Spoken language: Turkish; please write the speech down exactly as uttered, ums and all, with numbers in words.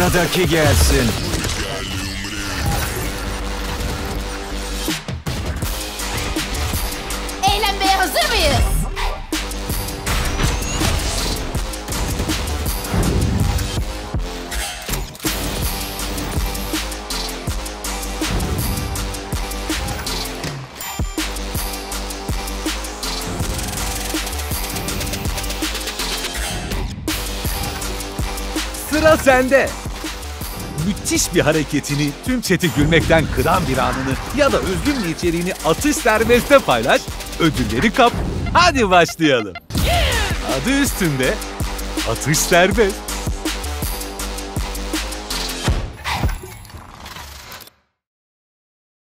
Sıradaki gelsin. Eğlenmeye hazır mıyız? Sıra sende. Müthiş bir hareketini, tüm chat'i gülmekten kıran bir anını ya da özgün bir içeriğini atış serbestte paylaş, ödülleri kap. Hadi başlayalım. Adı üstünde, atış serbest.